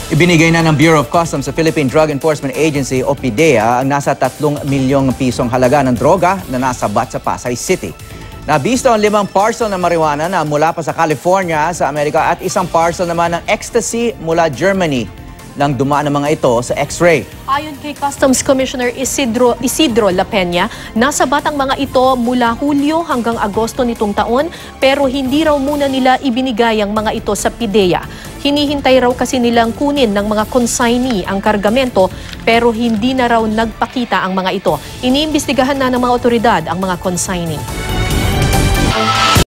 Ibinigay na ng Bureau of Customs sa Philippine Drug Enforcement Agency o PDEA ang nasa 3 milyong pisong halaga ng droga na nasabat sa Pasay City. Nabisto ang 5 parcel ng marijuana na mula pa sa California sa Amerika at 1 parcel naman ng ecstasy mula Germany nang dumaan ang mga ito sa X-ray. Ayon kay Customs Commissioner Isidro La Peña, nasabat ang mga ito mula Hulyo hanggang Agosto nitong taon pero hindi raw muna nila ibinigay ang mga ito sa PDEA. Hinihintay raw kasi nilang kunin ng mga consignee ang kargamento pero hindi na raw nagpakita ang mga ito. Iniimbestigahan na ng mga otoridad ang mga consignee.